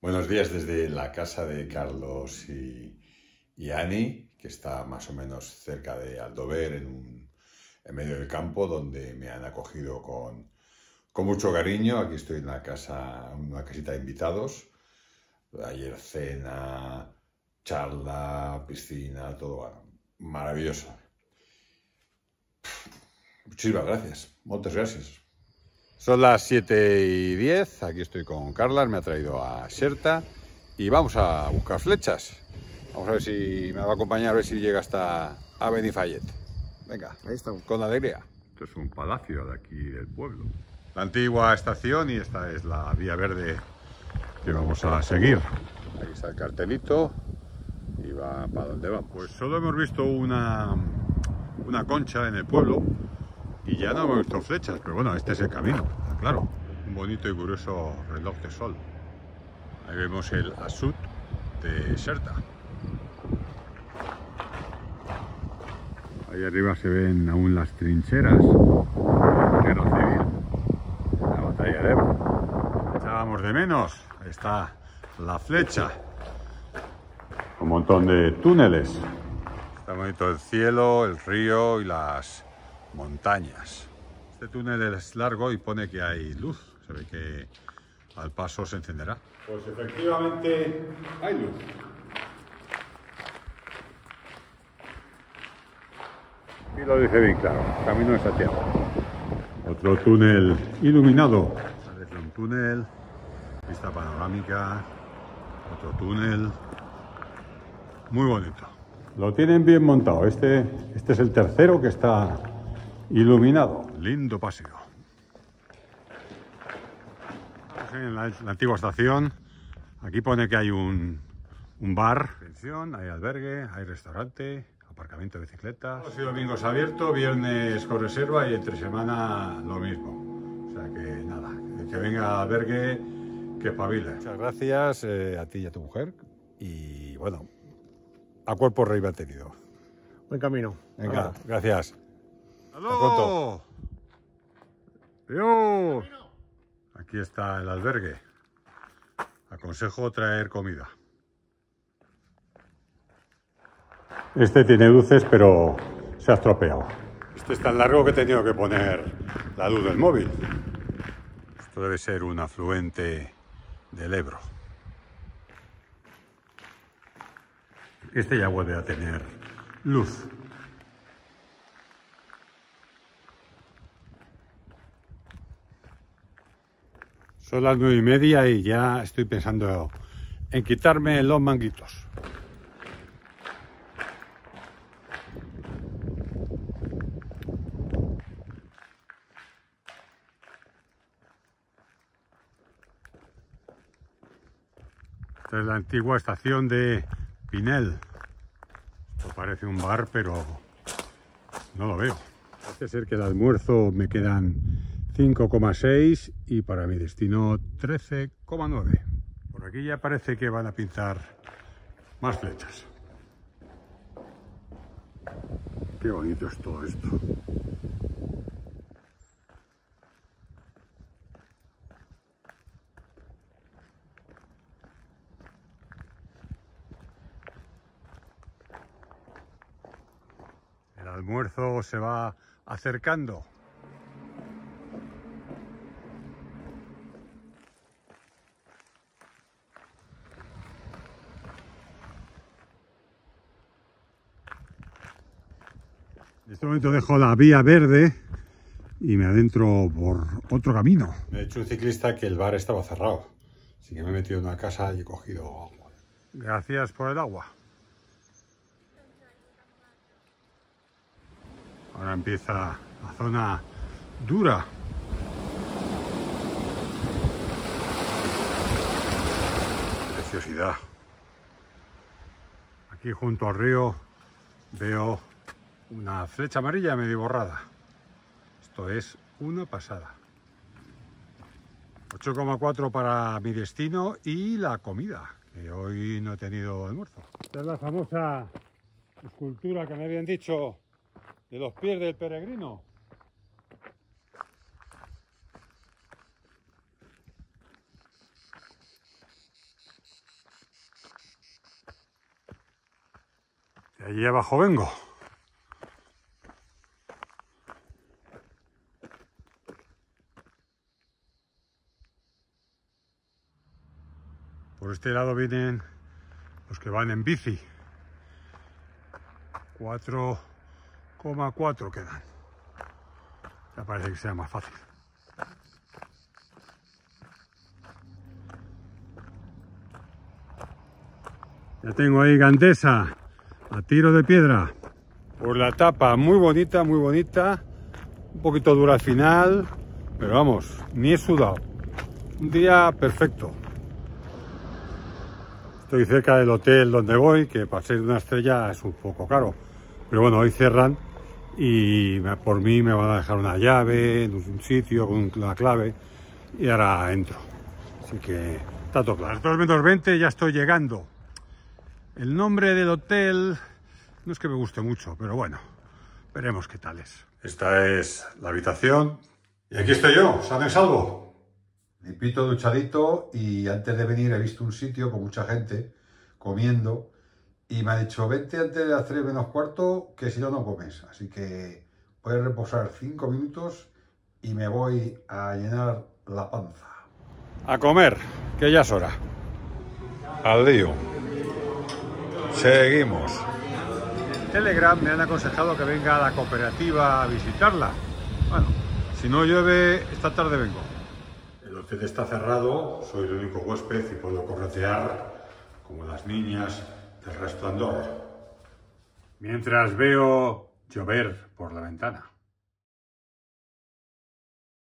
Buenos días desde la casa de Carlos y Ani, que está más o menos cerca de Aldover, en medio del campo, donde me han acogido con mucho cariño. Aquí estoy en una casita de invitados. Ayer cena, charla, piscina, todo maravilloso. Muchísimas gracias, muchas gracias. Son las 7:10, aquí estoy con Carlas, me ha traído a Xerta y vamos a buscar flechas. Vamos a ver si me va a acompañar, a ver si llega hasta a Benifallet. Venga, ahí estamos, con alegría. Esto es un palacio de aquí del pueblo. La antigua estación, y esta es la vía verde que vamos a seguir. Ahí está el cartelito y va para donde vamos. Pues solo hemos visto una concha en el pueblo y ya no hemos visto flechas, pero bueno, este es el camino, claro. Un bonito y curioso reloj de sol. Ahí vemos el Asut de Xerta. Ahí arriba se ven aún las trincheras de la guerra civil, la batalla de Ebro. Echábamos de menos, ahí está la flecha. Un montón de túneles. Está bonito el cielo, el río y las montañas. Este túnel es largo y pone que hay luz. Se ve que al paso se encenderá. Pues efectivamente hay luz. Y lo dice bien claro, camino de Santiago. Otro túnel iluminado. Parece un túnel, vista panorámica, otro túnel. Muy bonito. Lo tienen bien montado. Este es el tercero que está iluminado. Lindo paseo. En la antigua estación. Aquí pone que hay un bar, pensión, hay albergue, hay restaurante, aparcamiento de bicicletas. Los domingos abierto, viernes con reserva y entre semana lo mismo. O sea que nada, el que venga al albergue que espabile. Muchas gracias a ti y a tu mujer. Y bueno, a cuerpo rey mantenido. Buen camino. Venga, gracias. ¡Hasta luego! ¡Adiós! Aquí está el albergue. Aconsejo traer comida. Este tiene luces, pero se ha estropeado. Este es tan largo que he tenido que poner la luz del móvil. Esto debe ser un afluente del Ebro. Este ya vuelve a tener luz. Son las 9:30 y ya estoy pensando en quitarme los manguitos. Esta es la antigua estación de Pinel. Esto parece un bar, pero no lo veo. Parece ser que el almuerzo me quedan 5,6 y para mi destino 13,9. Por aquí ya parece que van a pintar más flechas. Qué bonito es todo esto. El almuerzo se va acercando. En este momento dejo la vía verde y me adentro por otro camino. Me ha dicho un ciclista que el bar estaba cerrado, así que me he metido en una casa y he cogido agua. Gracias por el agua. Ahora empieza la zona dura. Preciosidad. Aquí junto al río veo una flecha amarilla medio borrada. Esto es una pasada. 8,4 para mi destino y la comida, que hoy no he tenido almuerzo. Esta es la famosa escultura que me habían dicho de los pies del peregrino. De allí abajo vengo. Por este lado vienen los que van en bici. 4,4 quedan. Ya parece que sea más fácil. Ya tengo ahí Gandesa a tiro de piedra. Pues la etapa muy bonita, muy bonita. Un poquito dura al final, pero vamos, ni he sudado. Un día perfecto. Estoy cerca del hotel donde voy, que para ser una estrella es un poco caro. Pero bueno, hoy cierran y por mí me van a dejar una llave en un sitio con una clave y ahora entro. Así que está todo claro. A las 2 menos 20 ya estoy llegando. El nombre del hotel no es que me guste mucho, pero bueno, veremos qué tal es. Esta es la habitación y aquí estoy yo, sano y salvo. Limpito, duchadito, y antes de venir he visto un sitio con mucha gente comiendo y me ha dicho, vente antes de las 3 menos cuarto, que si no, no comes. Así que voy a reposar 5 minutos y me voy a llenar la panza. A comer, que ya es hora. Al lío. Seguimos. En Telegram me han aconsejado que venga a la cooperativa a visitarla. Bueno, si no llueve, esta tarde vengo. El hotel está cerrado, soy el único huésped y puedo corretear como las niñas del Resplandor. Mientras veo llover por la ventana.